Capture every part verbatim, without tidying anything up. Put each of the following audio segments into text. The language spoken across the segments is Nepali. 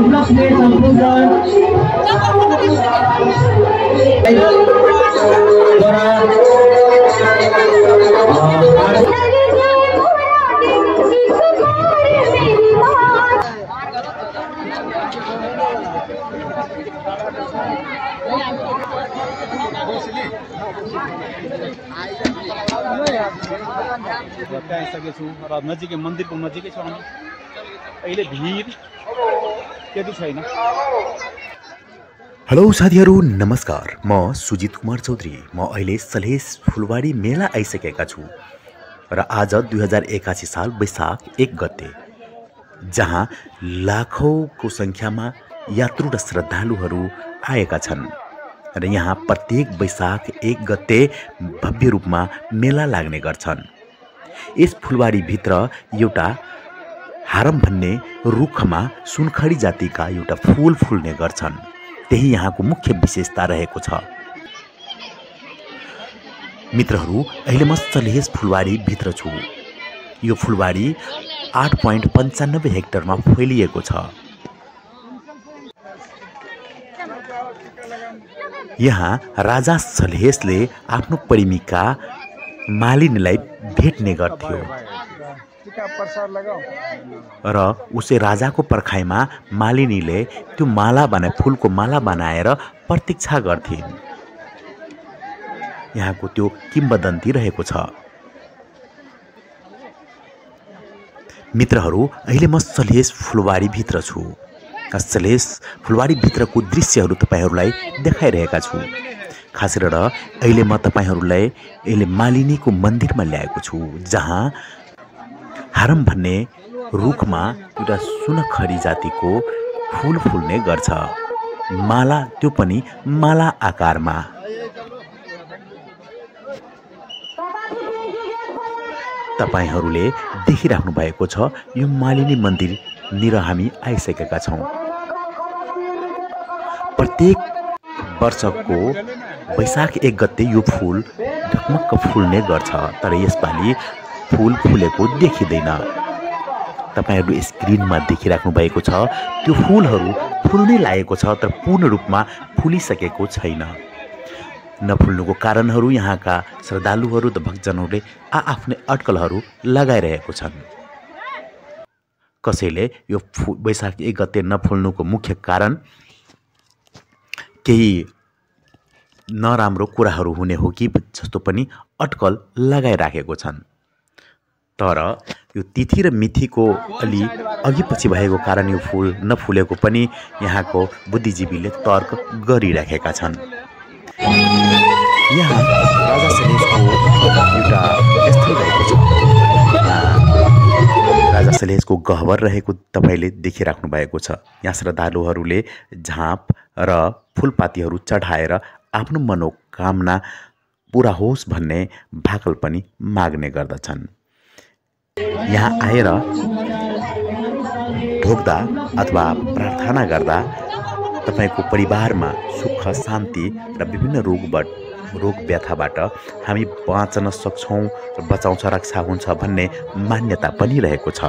उपलक्ष्य त्यहाँ आइसकेको छु र नजिकै मन्दिरको नजिकै छ भने अहिले भिड त्यति छैन। हेलो साथीहरू नमस्कार, म सुजित कुमार चौधरी। म अहिले सलहेस फुलवारी मेला आइसकेका छु र आज दुई हजार एकासी साल वैशाख एक गते, जहाँ लाखौंको संख्यामा यात्रु र श्रद्धालुहरू आएका छन् र यहाँ प्रत्येक वैशाख एक गते भव्य रूपमा मेला लाग्ने गर्छन्। यस फुलवारी भित्र एउटा हारम भन्ने रुखमा सुनखडी जातिका एउटा फूल फुल्ने गर्छन्। त्यही यहाँको मुख्य विशेषता रहेको छ। मित्रहरू, अहिले म सलहेस फुलवारी भित्र छु। यो फुलवारी आठ पोइन्ट पन्चानब्बे हेक्टरमा फैलिएको छ। यहाँ राजा सलहेसले आफ्नो प्रेमिका मालिनीलाई भेट्ने गर्थ्यो र उसै राजाको पर्खाइमा मालिनीले त्यो माला बनाए फूलको माला बनाएर प्रतीक्षा गर्थिन्। यहाँको त्यो किम्बदन्ती रहेको छ। मित्रहरू, अहिले म सलहेस फुलवारी भित्र छु। सलहेस फुलवारी भित्रको दृश्यहरू तपाईहरूलाई देखाइरहेका छु। खास गरेर अहिले म तपाईहरूलाई अहिले मालिनीको मन्दिरमा ल्याएको छु, जहाँ हारम भन्ने रुखमा एउटा सुनखरी जातिको फूल फुल्ने गर्छ। माला, त्यो पनि माला आकारमा। तपाईहरूले देखिराख्नु भएको छ, यो मालिनी मन्दिरनिर हामी आइसकेका छौँ। प्रत्येक वर्षको वैशाख एक गते यो फूल ढकमक्क फुल्ने गर्छ, तर यसपालि फूल फुलेको देखिँदैन। तपाईहरू स्क्रिनमा देखिराख्नु भएको छ, त्यो फूलहरू फुल्नै लागेको छ, तर पूर्ण रूपमा फुलिसकेको छैन। नफुल्नुको कारणहरू यहाँका श्रद्धालुहरू र भक्तजनहरूले आआफ्नै अड्कलहरू लगाइरहेको छन्। कसैले यो वैशाख एक गते नफुल्नुको मुख्य कारण केही नराम्रो कुराहरू हुने हो कि जस्तो पनि अड्कल लगाइराखेको छन्। तर यो तिथि र मितिको अलि अघि पछि भएको कारण यो फूल नफुलेको पनि यहाँको बुद्धिजीवीले तर्क गरिराखेका छन्। यहाँ राजा सलहेसको एउटा स्थल रहेको छ। राजा सलहेसको गह्वर रहेको तपाईले देखिराख्नु भएको छ। यहाँ श्रद्धालुहरूले झाँप र फूलपातीहरू चढाएर आफ्नो मनोकामना पूरा होस् भन्ने भाकल पनि माग्ने गर्दछन्। यहाँ आएर ढोक्दा अथवा प्रार्थना गर्दा तपाईको परिवारमा सुख शान्ति र विभिन्न रोगबाट रोग व्यथाबाट हामी बाँच्न सक्छौँ र बचाउँछ रक्षा हुन्छ भन्ने मान्यता पनि रहेको छ।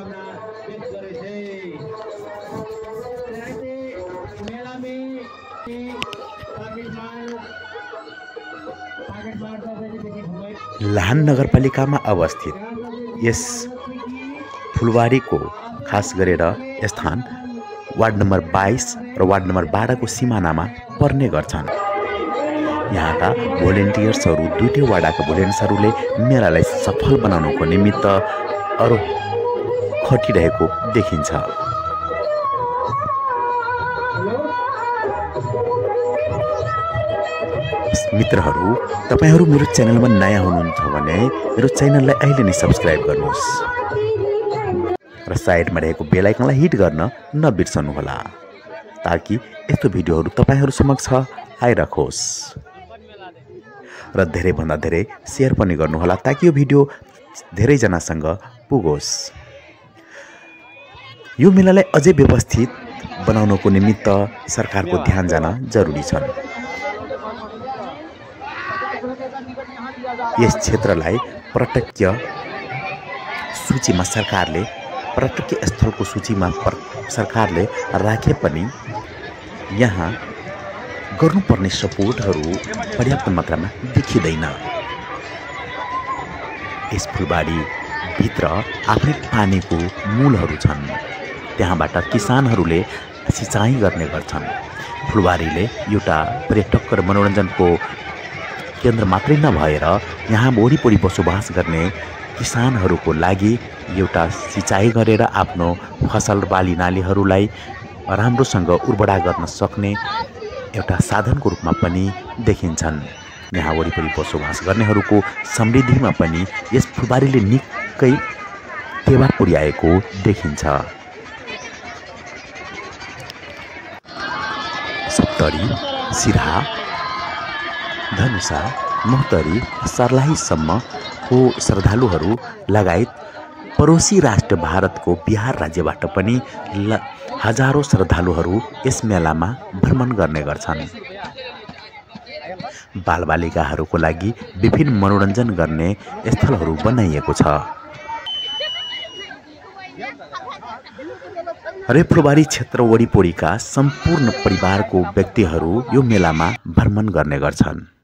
लाहान नगरपालिकामा अवस्थित यस फुलवारीको खास गरेर स्थान वार्ड नम्बर बाइस र वार्ड नम्बर बाह्रको सिमानामा पर्ने गर्छन्। यहाँका भोलिन्टियर्सहरू दुईटै वार्डका भोलिन्टियर्सहरूले मेलालाई सफल बनाउनको निमित्त अरू खटिरहेको देखिन्छ। मित्रहरू, तपाईहरू मेरो च्यानलमा नयाँ हुनुहुन्छ भने मेरो च्यानललाई अहिले नै सब्स्क्राइब गर्नुहोस् र साइडमा रहेको बेल आइकनलाई हिट गर्न नबिर्सनुहोला, ताकि यस्तो भिडियोहरू तपाईहरू समक्ष आइराखोस्। र धेरैभन्दा धेरै सेयर पनि गर्नुहोला, ताकि यो भिडियो धेरैजनासँग पुगोस्। यो मेलालाई अझै व्यवस्थित बनाउनको निमित्त सरकारको ध्यान जान जरुरी छ। यस क्षेत्रलाई पर्यटकीय सूचीमा सरकारले पर्यटकीय स्थलको सूचीमा पर सरकारले राखे पनि यहाँ गर्नुपर्ने सपोर्टहरू पर्याप्त मात्रामा देखिँदैन। यस फुलबारीभित्र आफ्नै पानीको मूलहरू छन्। त्यहाँबाट किसानहरूले सिँचाइ गर्ने गर्छन्। फुलबारीले एउटा पर्यटक र मनोरञ्जनको केन्द्र मात्रै नभएर यहाँ वरिपरि बसोबास गर्ने किसानहरूको लागि एउटा सिँचाइ गरेर आफ्नो फसल बाली नालीहरूलाई राम्रोसँग उर्वरा गर्न सक्ने एउटा साधनको रूपमा पनि देखिन्छन्। यहाँ वरिपरि बसोबास गर्नेहरूको समृद्धिमा पनि यस फुलबारीले निकै टेवा पुर्याएको देखिन्छ। सप्तरी, सिराहा, धनुषा, महोत्तरी, सर्लाहीसम्मको श्रद्धालुहरू लगायत पडोसी राष्ट्र भारतको बिहार राज्यबाट पनि ल हजारौं श्रद्धालुहरू यस मेलामा भ्रमण गर्ने गर्छन्। बालबालिकाहरूको लागि विभिन्न मनोरञ्जन गर्ने स्थलहरू बनाइएको छ। र फुलबारी क्षेत्र वरिपरिका सम्पूर्ण परिवारको व्यक्तिहरू यो मेलामा भ्रमण गर्ने गर्छन्।